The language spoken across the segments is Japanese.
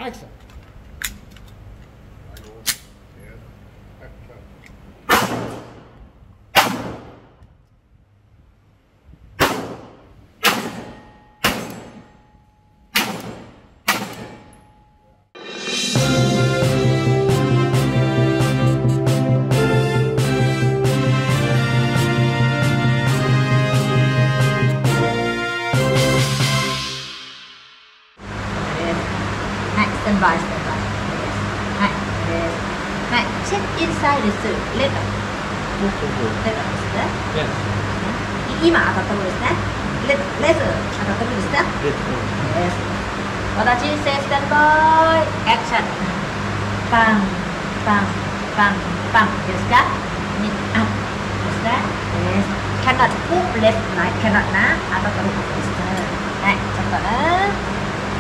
アクション。 はい、チェックインサイズレター。レターですね。今当たったことですね。レズ当たったことですね。私人生スタンバイアクション。パンパンパンパンですか？にあですね。cannot move left right cannot な当たったことですね。はい、ちょっとね。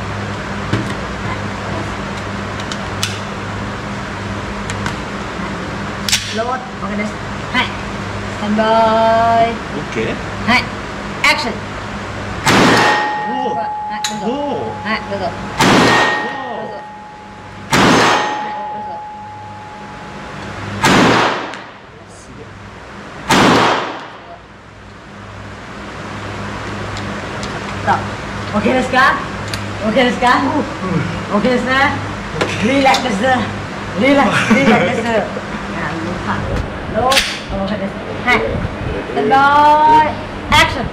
ロード、OK です。はい。スタンバイ。 OK？ はい。アクション。 おお。 はい、どうぞ。はい、どうぞ。どうぞ。 すげえ。 さあ、OK ですか？ OK ですか？ OK ですね。リラックス。リラックス。リラックス。ロード、OK です。はい。スタンバイ。アクション。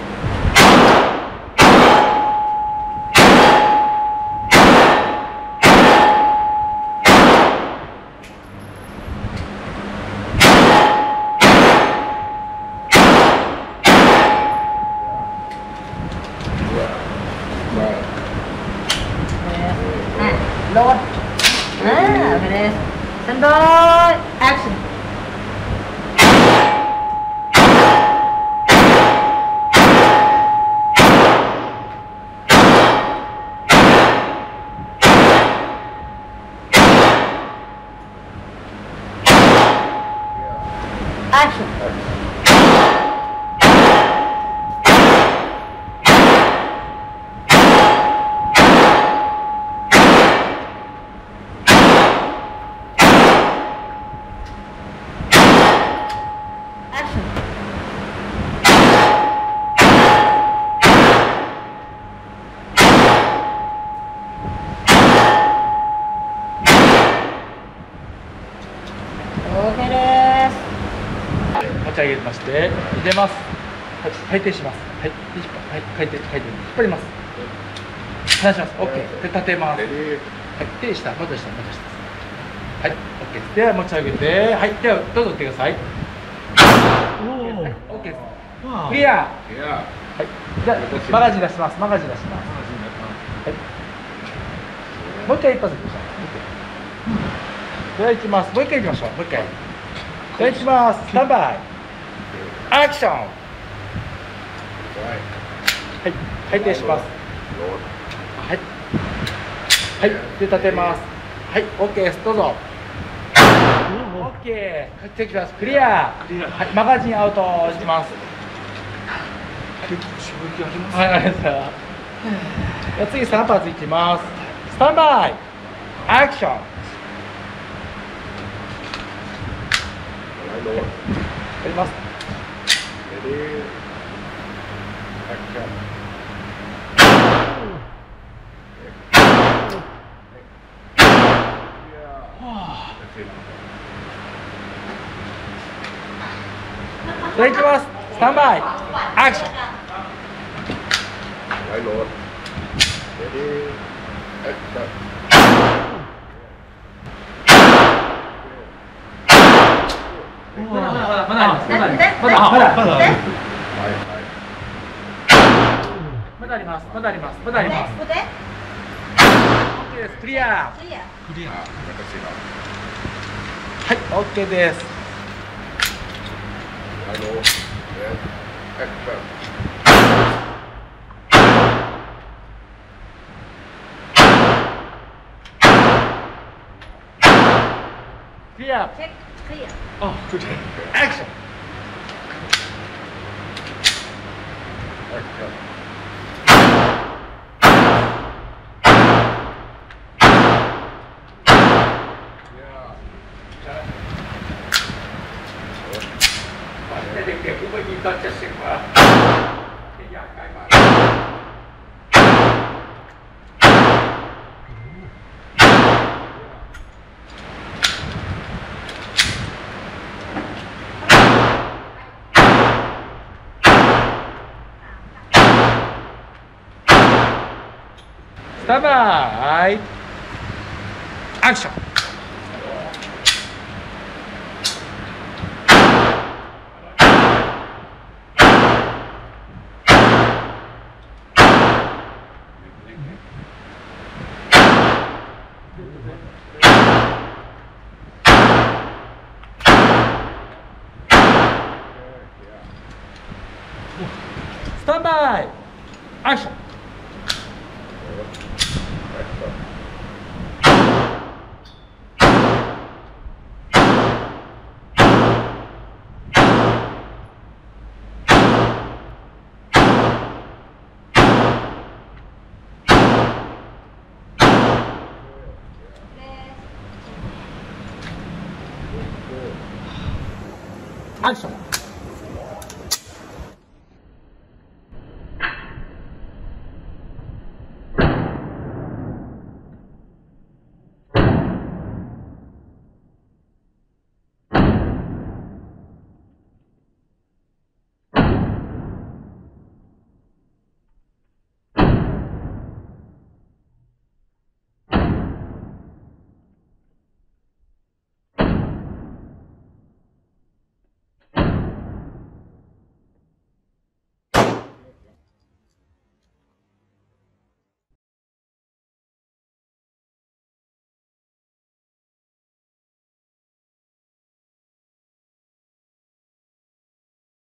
ロード。OK です。スタンバイ。アクション。Action. Action. OK です。 持ち上げまして入れます。はい、回転します。はい、はい、回転引っ張ります。離します。OK。で立てます。はい、で下また下。はい、OK です。では持ち上げて、はい、ではどうぞ打ってください。OK です。クリア。はい。じゃあマガジン出します。はい。もう一回一発いきましょう。では行きます。もう一回行きましょう。では行きます。スタンバイ。アクション。はい、回転します。はい。はい、で立てます。はい、OK です。どうぞ。OK。帰ってきます。クリア。はい、マガジンアウトします。はい、ありがとうございます。じゃあ次3発いきます。スタンバイ。アクション。やります。じゃあいきます。スタンバイ。アクション。まだあります。OK です。クリア。はい、OK です。クリア。あ、クリア。アクション。クแต่เด็กๆกูไม่มีตอน70ว่ะอยากไกลมากスタンバイアクション。スタンバイアクション。アクション。